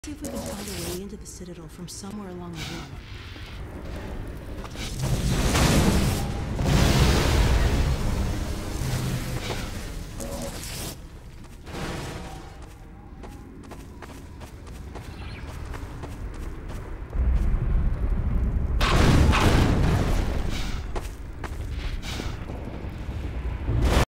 See if we can find a way into the Citadel from somewhere along the run.